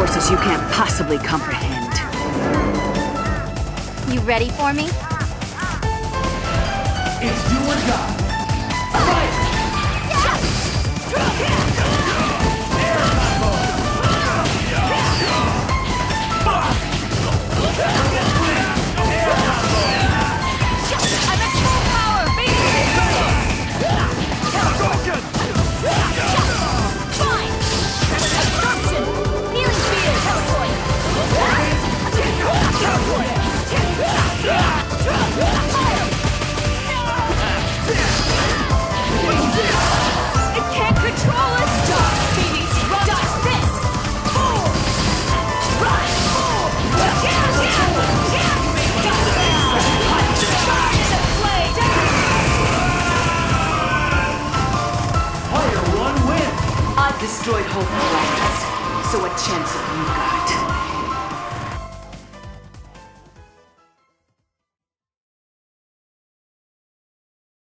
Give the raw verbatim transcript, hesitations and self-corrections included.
forces you can't possibly comprehend. You ready for me? It's you and God. Fight! I'm at full power! Fine! Absorption! Healing field! Teleport! It can't control us! Dodge, babies! Dodge this! Forward! Run! Player one win! I destroyed whole planets, so what chance have you got?